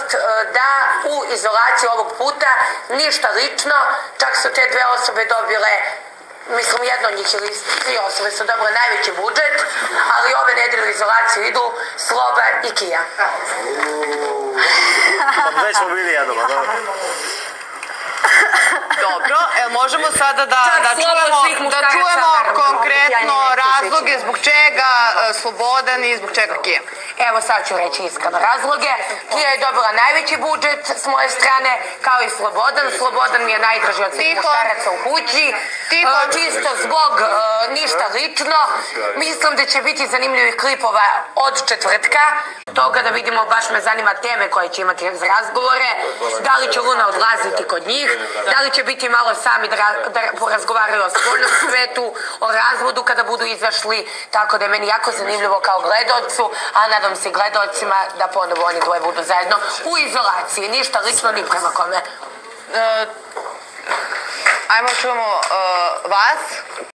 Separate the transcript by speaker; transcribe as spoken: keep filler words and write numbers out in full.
Speaker 1: mogućnost da u izolaciji ovog puta ništa lično, čak su te dve osobe dobile, mislim jedno od njih ili tri osobe su dobile najveći budžet, ali ove nedelje u izolaciju idu Sloba i Kija.
Speaker 2: Pa već smo bili jednom, a dobro.
Speaker 3: Dobro, možemo sada da čujemo konkretno razloge zbog čega Slobodan i zbog čega Kija.
Speaker 1: Evo sad ću reći iskreno razloge. Kija je dobila najveći budžet s moje strane, kao i Slobodan. Slobodan mi je najdraži od svih muškaraca u kući. Čisto zbog ništa lično. Mislim da će biti zanimljivih klipova od četvrtka. Toga da vidimo, baš me zanima teme koje će imati za razgovore. Da li će Luna odlaziti kod njih, da li će biti malo sami da porazgovaraju o spoljnom svetu, o razvodu kada budu izašli, tako da je meni jako zanimljivo kao gledalcu, a nadam se gledalcima da ponovo oni dvoje budu zajedno u izolaciji, ništa lično ni prema kome.
Speaker 3: Ajmo čujemo vas.